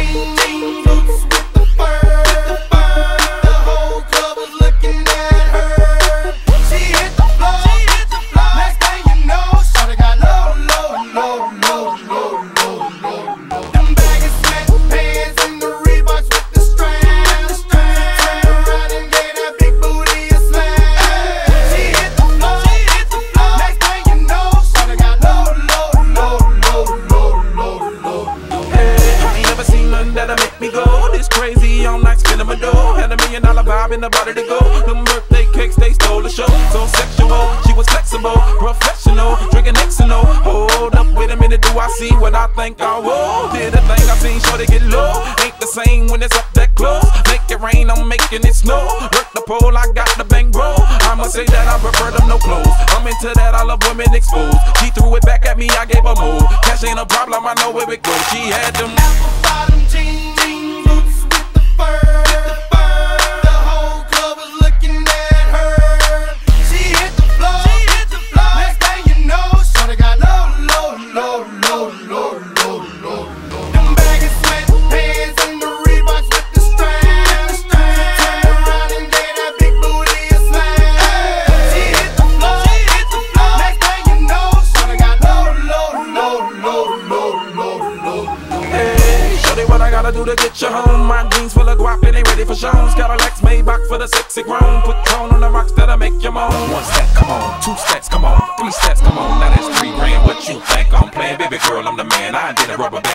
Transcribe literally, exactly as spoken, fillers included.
jeans, jeans, boots with the fur. The whole club was looking at her. She hit the floor. Next thing you know, shawty got low, low, low, low, low, low, low, low. Them baggy sweatpants and the Reeboks with the strands. Turn around and gave that big booty a slam. She hit the floor. Next thing you know, shawty got low, low, low, low, low, low, low, low. Hey, I ain't never seen nothing that'll make me go this crazy all night spinning my dough. Had a million dollar vibe in the body to go. Them birthday cakes, they stole the show. So sexual, she was flexible, professional, drinking X and O. Hold up, wait a minute, do I see what I think I will? Did a thing I seen, sure they get low. Ain't the same when it's up that close. Make it rain, I'm making it snow. Work the pole, I got the bang bro. I'ma say that I prefer them no clothes. I'm into that, I love women exposed. She threw it back at me, I gave her more. Cash ain't a problem, I know where it goes. She had them apple bottom jeans, jeans, boots with the fur. The whole club was looking at her. She hit the floor. Next thing you know, shawty got low, low, low, low, low, low, low, low. Them baggy sweatpants and the Reeboks with the strands. Turn around and gave that big booty a slam. She hit the floor. Next thing you know, shawty got low, low, low, low, low, low, low, low. Hey, shorty, what I gotta do to get you home? My jeans full of guap and they ready for shows. Cadillacs Maybach for the sexy grown. Put tone on the rocks that'll make you moan. One step, come on. Two steps, come on. Three steps, come on. Now that's three grand. What you think I'm playing? Baby girl, I'm the man. I did a rubber band.